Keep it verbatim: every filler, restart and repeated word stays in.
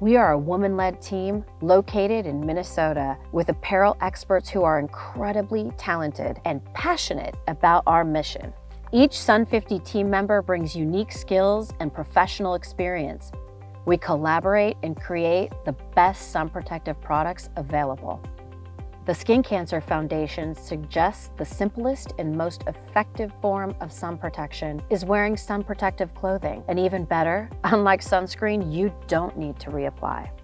We are a woman-led team located in Minnesota with apparel experts who are incredibly talented and passionate about our mission. Each Sun fifty team member brings unique skills and professional experience. We collaborate and create the best sun protective products available. The Skin Cancer Foundation suggests the simplest and most effective form of sun protection is wearing sun protective clothing. And even better, unlike sunscreen, you don't need to reapply.